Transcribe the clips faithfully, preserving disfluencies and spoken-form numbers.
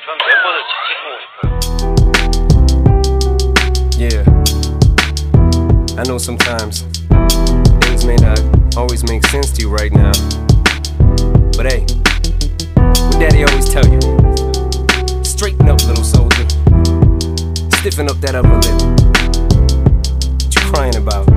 전 멤버들 자기 보고 싶어요. Yeah, I know sometimes things may not always make sense to you right now, but hey, what daddy always tell you, straighten up, little soldier, stiffen up that upper lip. What you crying about?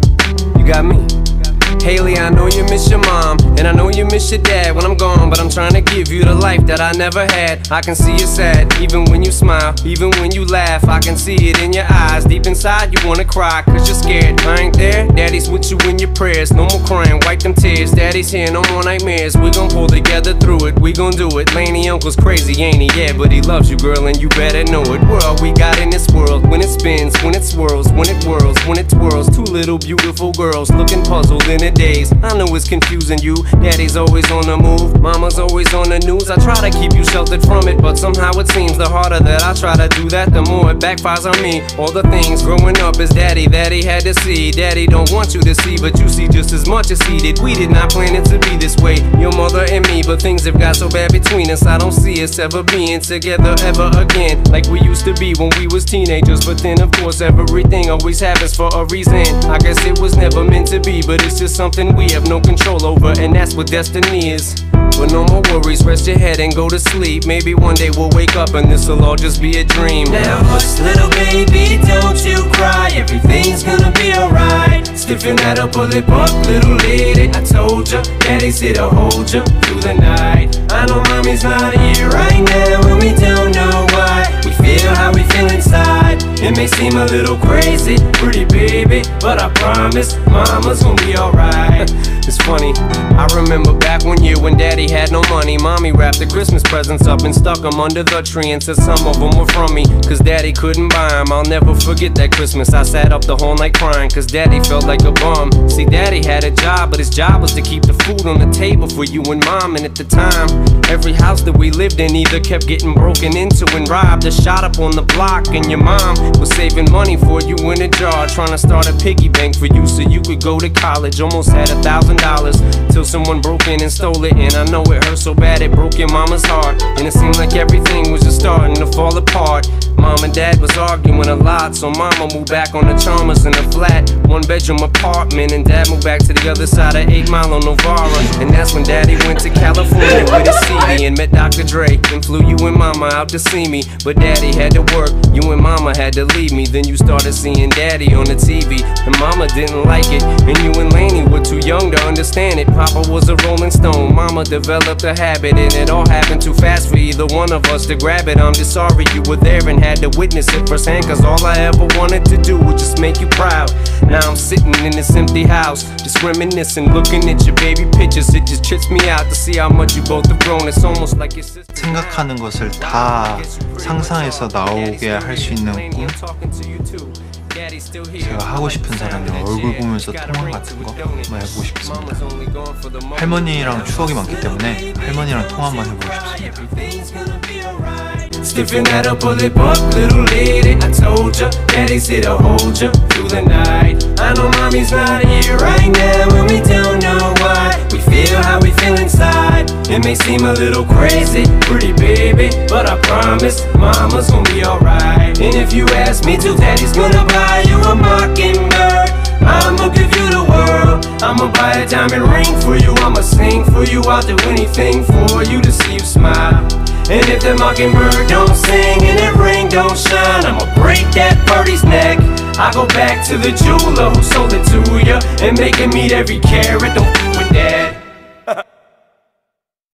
You got me. Haley, I know you miss your mom, and I know you miss your dad when I'm gone, but I'm trying to give you the life that I never had. I can see you sad, even when you smile, even when you laugh. I can see it in your eyes, deep inside you wanna cry, cause you're scared. I ain't there, daddy's with you in your prayers. No more crying, wipe them tears. Daddy's here, no more nightmares. We gon' pull together through it, we gon' do it. Laney uncle's crazy, ain't he? Yeah, but he loves you, girl, and you better know it. We're all we got in this world, when it spins, when it swirls, when it whirls, when it twirls. Two little beautiful girls looking puzzled in it days. I know it's confusing you. Daddy's always on the move, mama's always on the news. I try to keep you sheltered from it, but somehow it seems the harder that I try to do that, the more it backfires on me. All the things growing up as daddy that he had to see, daddy don't want you to see, but you see just as much as he did. We did not plan it to be this way, your mother and me, but things have got so bad between us. I don't see us ever being together ever again, like we used to be when we was teenagers. But then of course everything always happens for a reason. I guess it was never meant to be, but it's just something we have no control over, and that's what destiny is. But no more worries, rest your head and go to sleep. Maybe one day we'll wake up and this'll all just be a dream. Now hush, little baby, don't you cry. Everything's gonna be alright. Stiffen that upper lip up, little lady. I told ya, daddy's here to hold ya through the night. I know mommy's not here right now, and we don't know why. We feel how we feel inside. It may seem a little crazy, pretty baby, but I promise mama's gonna be alright. It's funny, I remember back one year when daddy had no money. Mommy wrapped the Christmas presents up and stuck them under the tree and said some of them were from me, cause daddy couldn't buy them. I'll never forget that Christmas. I sat up the whole night crying, cause daddy felt like a bum. See, daddy had a job, but his job was to keep the food on the table for you and mom. And at the time, every house that we lived in either kept getting broken into and robbed or shot up on the block. And your mom was saving money for you in a jar, trying to start a piggy bank for you so you could go to college. Almost had a thousand dollars till someone broke in and stole it. And I know it hurt so bad it broke your mama's heart, and it seemed like everything was just starting to fall apart. Mom and dad was arguing a lot, so mama moved back on the Chalmers in a flat one bedroom apartment, and dad moved back to the other side of eight Mile on Novara. And that's when daddy went to California with his C D and met Doctor Dre, and flew you and mama out to see me. But daddy had to work, you and mama had to leave me. Then you started seeing daddy on the T V, and mama didn't like it, and you and Laney were too young to understand it. Papa was a rolling stone, mama developed a habit, and it all happened too fast for either one of us to grab it. I'm just sorry you were there and had to witness it firsthand, cause all I ever wanted to do was just make you proud. Now I'm sitting in this empty house, just reminiscing, looking at your baby pictures. It just trips me out to see how much you both have grown. It's almost like your sister. 생각하는 것을 다 상상해서 나오게 할 수 있는 꿈? 제가 하고 싶은 사람이랑 얼굴 보면서 통화 같은 거 한번 해보고 싶습니다. 할머니랑 추억이 많기 때문에 할머니랑 통화 한번 해보고 싶습니다. Stiffen that upper lip up, little lady. I told ya, daddy's here to hold ya through the night. I know mommy's not here right now, and we don't know why. We feel how we feel inside. It may seem a little crazy, pretty baby, but I promise mama's gonna be alright. And if you ask me to, daddy's gonna buy you a Mockingbird. I'ma give you the world. I'ma buy a diamond ring for you. I'ma sing for you. I'll do anything for you to see you smile. And if the Mockingbird don't sing and that ring don't shine, I'ma break that birdie's neck. I go back to the jeweler who sold it to ya, and make him eat every carat. Don't